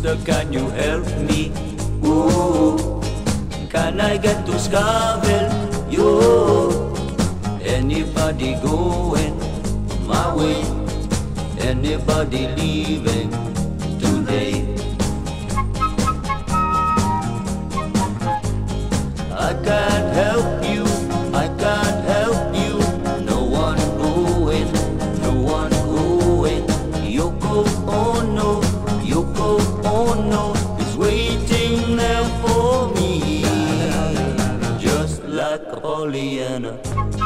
Sister, can you help me? Ooh, can I get to Scarville? Yo, anybody going my way? Anybody leaving today? I can't help you, I can't help you. No one going, no one going. Yoko Ono, Yoko Ono is waiting there for me, just like Pollyanna.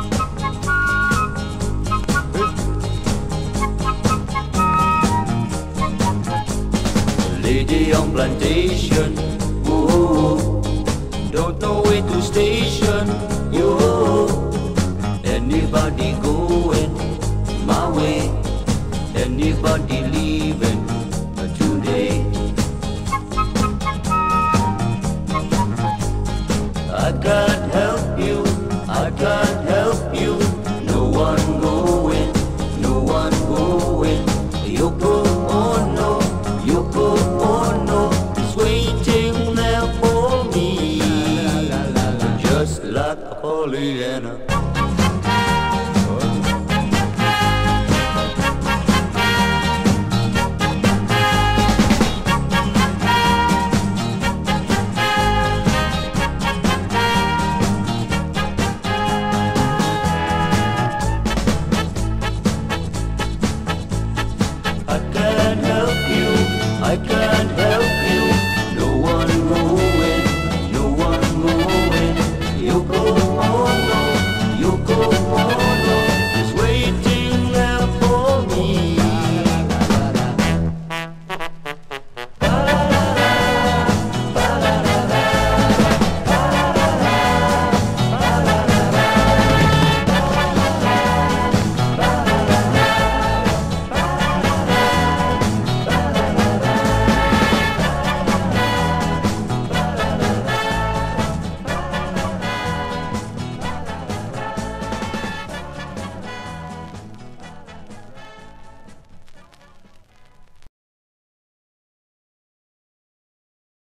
Lady on plantation, ooh, don't know where to station, yo. Anybody going my way? Anybody leaving today? I can't help you, I can't help you. No one going, no one going. Yoko Ono, Yoko Ono is waiting there for me, just like Pollyanna. I can't help you, I can't